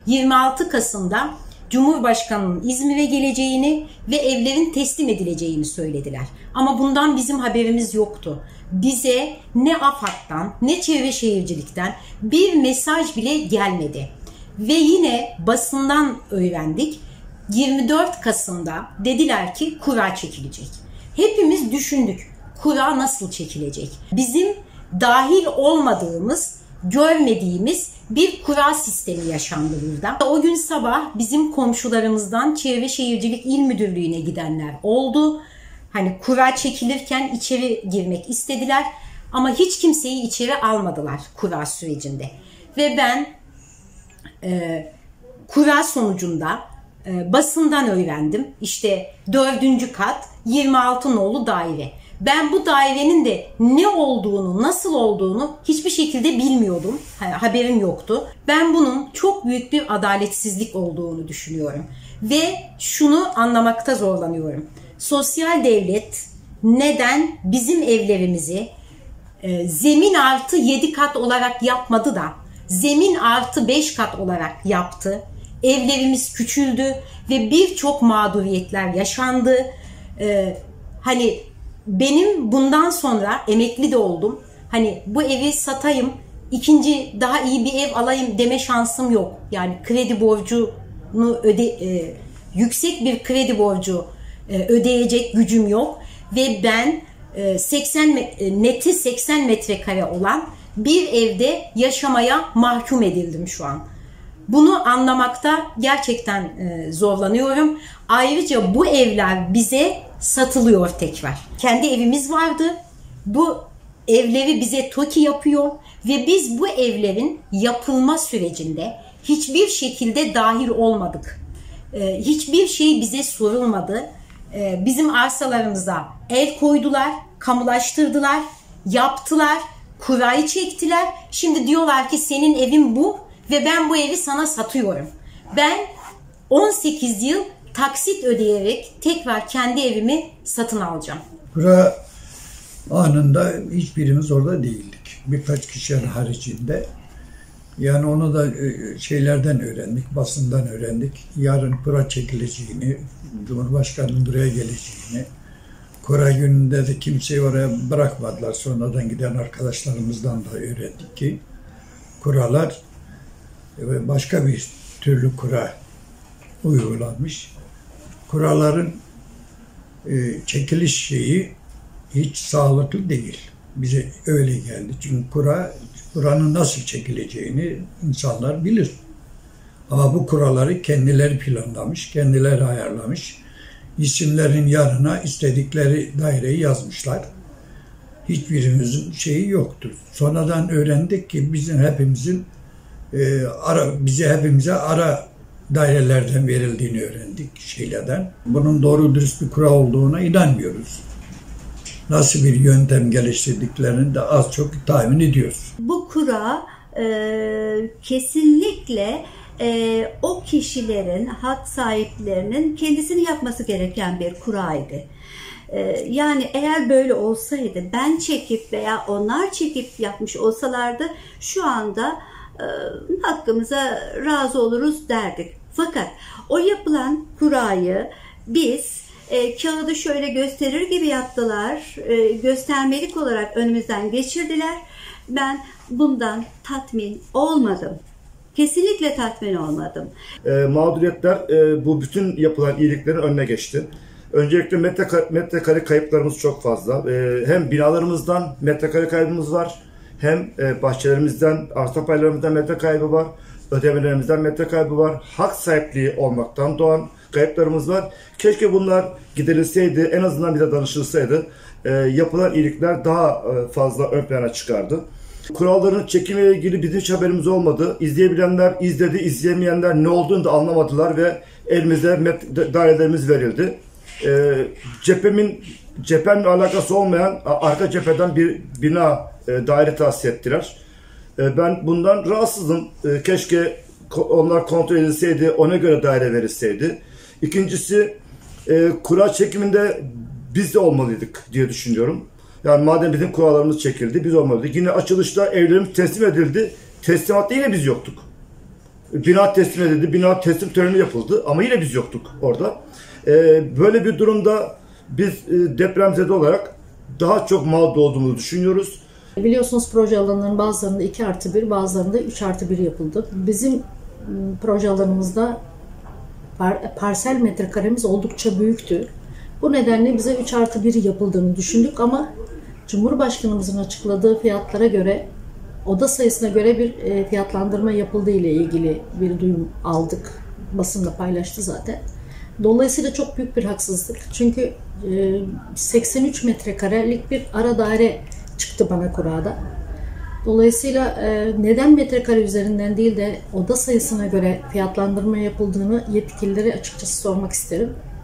26 Kasım'da Cumhurbaşkanı'nın İzmir'e geleceğini ve evlerin teslim edileceğini söylediler. Ama bundan bizim haberimiz yoktu. Bize ne AFAD'dan ne Çevre Şehircilik'ten bir mesaj bile gelmedi. Ve yine basından öğrendik. 24 Kasım'da dediler ki kura çekilecek. Hepimiz düşündük. Kura nasıl çekilecek? Bizim dahil olmadığımız, görmediğimiz bir kura sistemi yaşandı burada. O gün sabah bizim komşularımızdan Çevre Şehircilik İl Müdürlüğü'ne gidenler oldu. Hani kura çekilirken içeri girmek istediler ama hiç kimseyi içeri almadılar kura sürecinde. Ve ben kura sonucunda basından öğrendim. İşte 4. kat 26 nolu daire. Ben bu dairenin de ne olduğunu, nasıl olduğunu hiçbir şekilde bilmiyordum. Haberim yoktu. Ben bunun çok büyük bir adaletsizlik olduğunu düşünüyorum. Ve şunu anlamakta zorlanıyorum. Sosyal devlet neden bizim evlerimizi zemin artı 7 kat olarak yapmadı da zemin artı 5 kat olarak yaptı? Evlerimiz küçüldü ve birçok mağduriyetler yaşandı. Hani benim bundan sonra emekli de oldum. Hani bu evi satayım, ikinci daha iyi bir ev alayım deme şansım yok. Yani kredi borcunu yüksek bir kredi borcu ödeyecek gücüm yok. Ve ben 80 metrekare olan bir evde yaşamaya mahkum edildim şu an. Bunu anlamakta gerçekten zorlanıyorum. Ayrıca bu evler bize satılıyor tekrar. Kendi evimiz vardı. Bu evleri bize TOKİ yapıyor ve biz bu evlerin yapılma sürecinde hiçbir şekilde dahil olmadık. Hiçbir şey bize sorulmadı. Bizim arsalarımıza el koydular, kamulaştırdılar, yaptılar, kurayı çektiler. Şimdi diyorlar ki senin evin bu ve ben bu evi sana satıyorum. Ben 18 yıl taksit ödeyerek tekrar kendi evimi satın alacağım. Kura anında hiçbirimiz orada değildik. Birkaç kişi haricinde. Yani onu da şeylerden öğrendik, basından öğrendik. Yarın kura çekileceğini, Cumhurbaşkanı'nın buraya geleceğini, kura gününde de kimseyi oraya bırakmadılar. Sonradan giden arkadaşlarımızdan da öğrendik ki kuralar başka bir türlü kura uygulanmış. Kuraların çekiliş şeyi hiç sağlıklı değil. Bize öyle geldi. Çünkü kuranın nasıl çekileceğini insanlar bilir. Ama bu kuraları kendileri planlamış, kendileri ayarlamış. İsimlerin yanına istedikleri daireyi yazmışlar. Hiçbirimizin şeyi yoktur. Sonradan öğrendik ki hepimize ara dairelerden verildiğini öğrendik şeylerden. Bunun doğru dürüst bir kura olduğuna inanmıyoruz. Nasıl bir yöntem geliştirdiklerini de az çok tahmin ediyoruz. Bu kura kesinlikle o kişilerin, hak sahiplerinin kendisini yapması gereken bir kuraydı. Yani eğer böyle olsaydı, ben çekip veya onlar çekip yapmış olsalardı şu anda hakkımıza razı oluruz derdik. Fakat o yapılan kurayı biz kağıdı şöyle gösterir gibi yaptılar, göstermelik olarak önümüzden geçirdiler. Ben bundan tatmin olmadım. Kesinlikle tatmin olmadım. Mağduriyetler bu bütün yapılan iyiliklerin önüne geçti. Öncelikle metrekare kayıplarımız çok fazla. Hem binalarımızdan metrekare kaybımız var, hem bahçelerimizden, arsa paylarımızdan metre kaybı var, ödemelerimizden metre kaybı var. Hak sahipliği olmaktan doğan kayıplarımız var. Keşke bunlar giderilseydi, en azından bize danışılsaydı. Yapılan iyilikler daha fazla ön plana çıkardı. Kuralların çekimiyle ilgili bizim hiç haberimiz olmadı. İzleyebilenler izledi, izleyemeyenler ne olduğunu da anlamadılar ve elimize dairelerimiz verildi. Cephemle alakası olmayan arka cepheden bir bina daire tahsis ettiler. Ben bundan rahatsızım. Keşke onlar kontrol edilseydi, ona göre daire verilseydi. İkincisi, kura çekiminde biz de olmalıydık diye düşünüyorum. Yani madem bizim kurallarımız çekildi, biz olmalıydık. Yine açılışta evlerimiz teslim edildi. Teslimatta yine biz yoktuk. Bina teslim edildi. Bina teslim töreni yapıldı. Ama yine biz yoktuk orada. Böyle bir durumda biz depremzede olarak daha çok mağdur olduğumuzu düşünüyoruz. Biliyorsunuz proje alanlarının bazılarında 2+1, bazılarında 3+1 yapıldı. Bizim proje alanımızda parsel metrekaremiz oldukça büyüktü. Bu nedenle bize 3+1 yapıldığını düşündük ama Cumhurbaşkanımızın açıkladığı fiyatlara göre, oda sayısına göre bir fiyatlandırma yapıldığı ile ilgili bir duyum aldık. Basında paylaştı zaten. Dolayısıyla çok büyük bir haksızlık. Çünkü 83 metrekarelik bir ara daire çıktı bana kurada. Dolayısıyla neden metrekare üzerinden değil de oda sayısına göre fiyatlandırma yapıldığını yetkililere açıkçası sormak isterim.